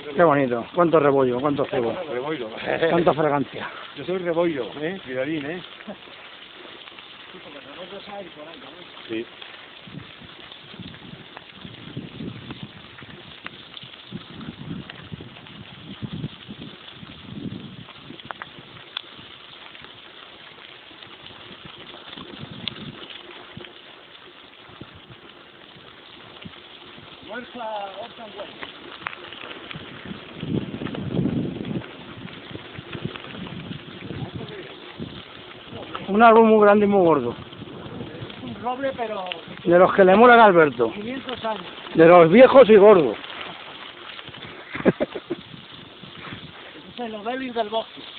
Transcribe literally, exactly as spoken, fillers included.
Qué bonito. Cuánto rebollo, cuánto cebo. Rebollo. Cuánta fragancia. Yo soy rebollo, ¿eh? Cuidadín, ¿eh? Sí. Un árbol muy grande y muy gordo. Un roble, pero De los que le molan a Alberto. quinientos años. De los viejos y gordos. Es el Obelis del bosque.